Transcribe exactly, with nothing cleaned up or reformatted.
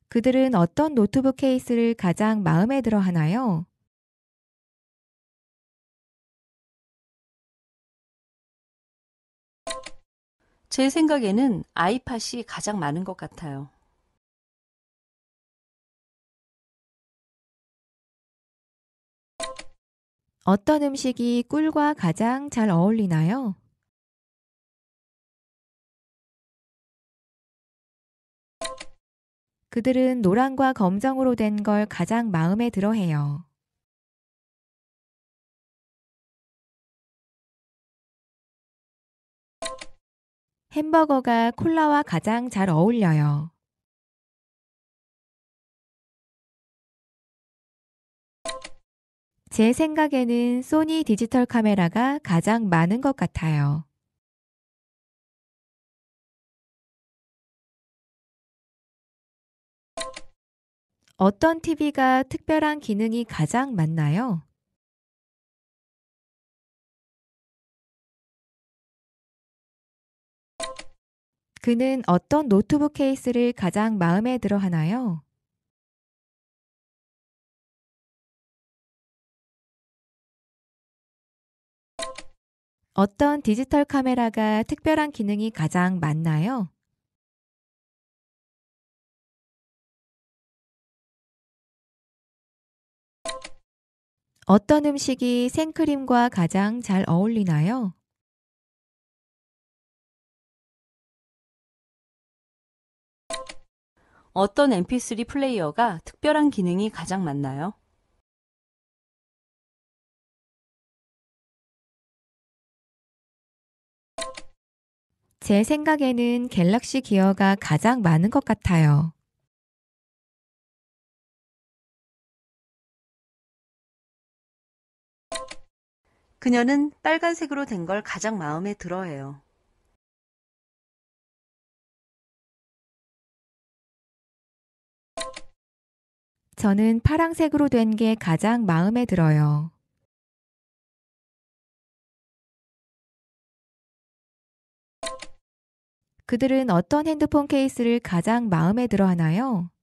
그들은 어떤 노트북 케이스를 가장 마음에 들어 하나요? 제 생각에는 아이팟이 가장 많은 것 같아요. 어떤 음식이 꿀과 가장 잘 어울리나요? 그들은 노란과 검정으로 된 걸 가장 마음에 들어 해요. 햄버거가 콜라와 가장 잘 어울려요. 제 생각에는 소니 디지털 카메라가 가장 많은 것 같아요. 어떤 티비가 특별한 기능이 가장 많나요? 그는 어떤 노트북 케이스를 가장 마음에 들어 하나요? 어떤 디지털 카메라가 특별한 기능이 가장 많나요? 어떤 음식이 생크림과 가장 잘 어울리나요? 어떤 엠피쓰리 플레이어가 특별한 기능이 가장 많나요? 제 생각에는 갤럭시 기어가 가장 많은 것 같아요. 그녀는 빨간색으로 된 걸 가장 마음에 들어해요. 저는 파랑색으로 된 게 가장 마음에 들어요. 그들은 어떤 핸드폰 케이스를 가장 마음에 들어 하나요?